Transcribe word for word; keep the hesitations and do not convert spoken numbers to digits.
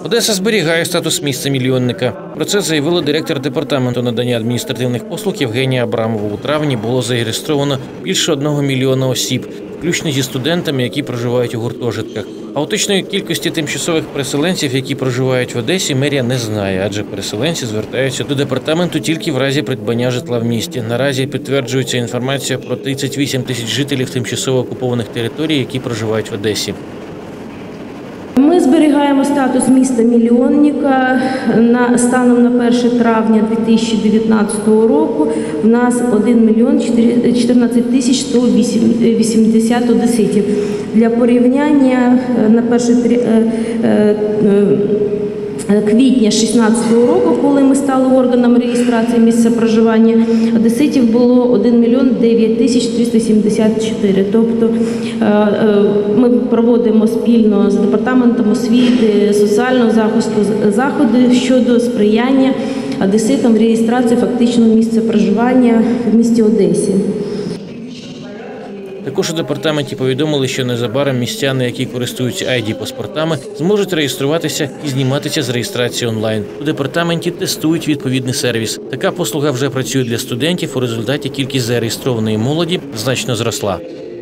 Одеса зберігає статус міста-мільйонника. Про це заявила директор департаменту надання адміністративних послуг Євгенія Абрамова. У травні було зареєстровано більше одного мільйона осіб, включно зі студентами, які проживають у гуртожитках. А у точної кількості тимчасових переселенців, які проживають в Одесі, мерія не знає, адже переселенці звертаються до департаменту тільки в разі придбання житла в місті. Наразі підтверджується інформація про тридцять вісім тисяч жителів тимчасово окупованих територій, які проживають в Одесі. Ми зберігаємо статус міста-мільйонника. На станом на перше травня дві тисячі дев'ятнадцятого року в нас один мільйон чотирнадцять тисяч сто вісімдесят одеситів. Для порівняння на перше квітня дві тисячі шістнадцятого року, коли ми стали органом реєстрації місця проживання, одеситів було один мільйон дев'ять тисяч триста сімдесят чотири. Тобто ми проводимо спільно з департаментом освіти, соціального захисту заходи щодо сприяння одеситам в реєстрації фактичного місця проживання в місті Одесі. Також у департаменті повідомили, що незабаром містяни, які користуються ай ді-паспортами, зможуть реєструватися і зніматися з реєстрації онлайн. У департаменті тестують відповідний сервіс. Така послуга вже працює для студентів, у результаті кількість зареєстрованої молоді значно зросла.